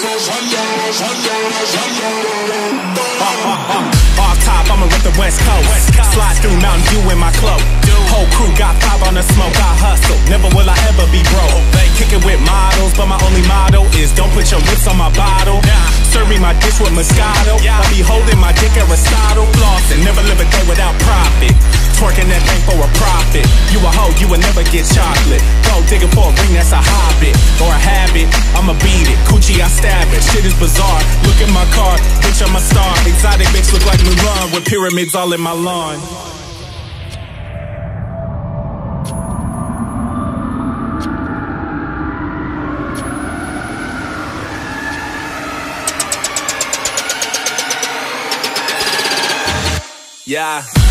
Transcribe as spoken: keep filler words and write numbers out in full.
Off top, I'ma rip the West Coast. Slide through Mountain Dew in my cloak. Whole crew got five on the smoke. I hustle, never will I ever be broke. Kick it with models, but my only motto is don't put your lips on my bottle. Serving my dish with Moscato. I be holding my dick Aristotle. Flossing, never live a day without profit. Twerking that thing for a profit. You a hoe, you will never get chocolate. Go digging for a ring, that's a hobbit or a habit. I'ma beat it, coochie I stab it. Shit is bizarre. Look at my car, bitch I'm a star. Exotic bitch look like Mulan with pyramids all in my lawn. Yeah.